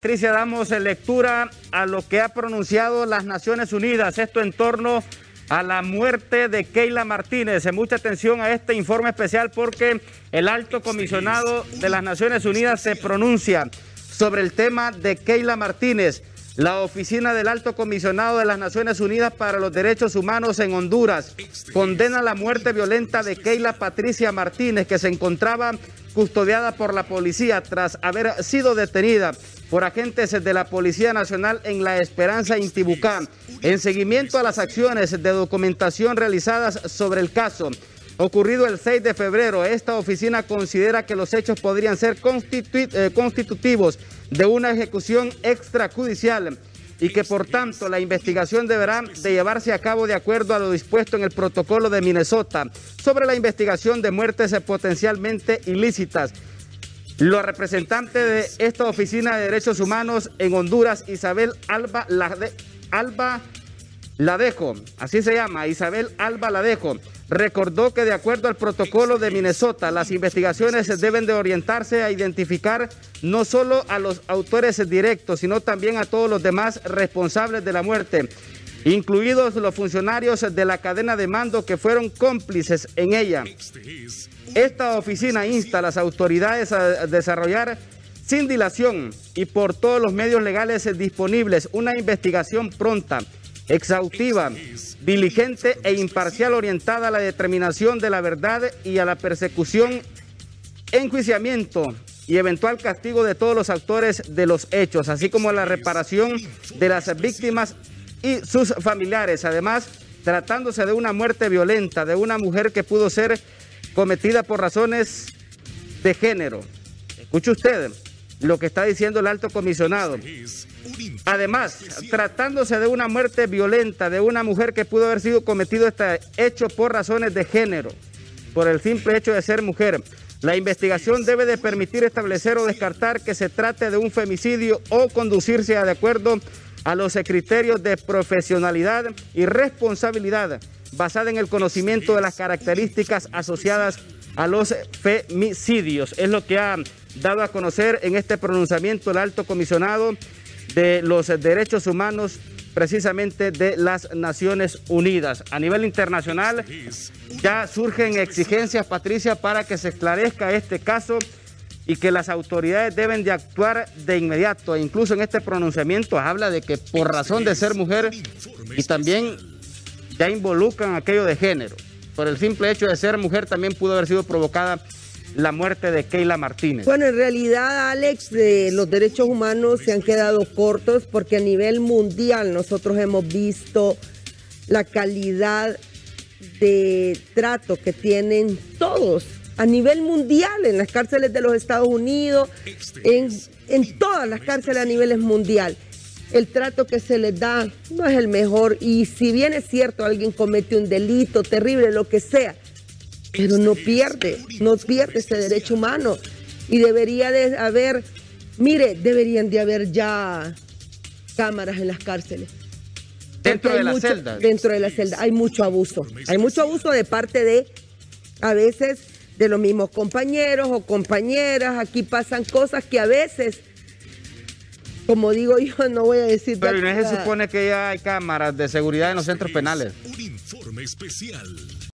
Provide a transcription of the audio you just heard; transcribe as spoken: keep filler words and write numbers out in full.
Patricia, damos lectura a lo que ha pronunciado las Naciones Unidas, esto en torno a la muerte de Keila Martínez. Mucha atención a este informe especial porque el alto comisionado de las Naciones Unidas se pronuncia sobre el tema de Keila Martínez. La oficina del alto comisionado de las Naciones Unidas para los Derechos Humanos en Honduras condena la muerte violenta de Keila Patricia Martínez, que se encontraba custodiada por la policía tras haber sido detenida por agentes de la Policía Nacional en La Esperanza, Intibucá, en seguimiento a las acciones de documentación realizadas sobre el caso. Ocurrido el seis de febrero, esta oficina considera que los hechos podrían ser constitu eh, constitutivos de una ejecución extrajudicial y que por tanto la investigación deberá de llevarse a cabo de acuerdo a lo dispuesto en el protocolo de Minnesota sobre la investigación de muertes potencialmente ilícitas. La representante de esta oficina de derechos humanos en Honduras, Isabel Alba Lade Alba Ladejo, así se llama, Isabel Alba Ladejo, recordó que de acuerdo al protocolo de Minnesota, las investigaciones deben de orientarse a identificar no solo a los autores directos, sino también a todos los demás responsables de la muerte, incluidos los funcionarios de la cadena de mando que fueron cómplices en ella. Esta oficina insta a las autoridades a desarrollar sin dilación y por todos los medios legales disponibles una investigación pronta, exhaustiva, diligente e imparcial orientada a la determinación de la verdad y a la persecución, enjuiciamiento y eventual castigo de todos los autores de los hechos, así como la reparación de las víctimas y sus familiares. Además, tratándose de una muerte violenta de una mujer que pudo ser cometida por razones de género. Escuche usted lo que está diciendo el alto comisionado. Además, tratándose de una muerte violenta de una mujer que pudo haber sido cometido este hecho por razones de género, por el simple hecho de ser mujer, la investigación debe de permitir establecer o descartar que se trate de un femicidio o conducirse de acuerdo a los criterios de profesionalidad y responsabilidad basada en el conocimiento de las características asociadas a los femicidios. Es lo que ha dado a conocer en este pronunciamiento el alto comisionado de los derechos humanos precisamente de las Naciones Unidas. A nivel internacional ya surgen exigencias, Patricia, para que se esclarezca este caso y que las autoridades deben de actuar de inmediato. E incluso en este pronunciamiento habla de que por razón de ser mujer y también ya involucran aquello de género. Por el simple hecho de ser mujer también pudo haber sido provocada la muerte de Keila Martínez. Bueno, en realidad, Alex, eh, los derechos humanos se han quedado cortos porque a nivel mundial nosotros hemos visto la calidad de trato que tienen todos a nivel mundial, en las cárceles de los Estados Unidos, en, en todas las cárceles a nivel mundial. El trato que se les da no es el mejor y si bien es cierto, alguien comete un delito terrible, lo que sea, pero no pierde, no pierde ese derecho humano. Y debería de haber, mire, deberían de haber ya cámaras en las cárceles. Dentro de las mucho, celdas. Dentro de la celda hay mucho abuso. Hay mucho abuso de parte de, a veces, de los mismos compañeros o compañeras. Aquí pasan cosas que a veces, como digo yo, no voy a decir... Pero no se supone que ya hay cámaras de seguridad en los centros penales. Un informe especial.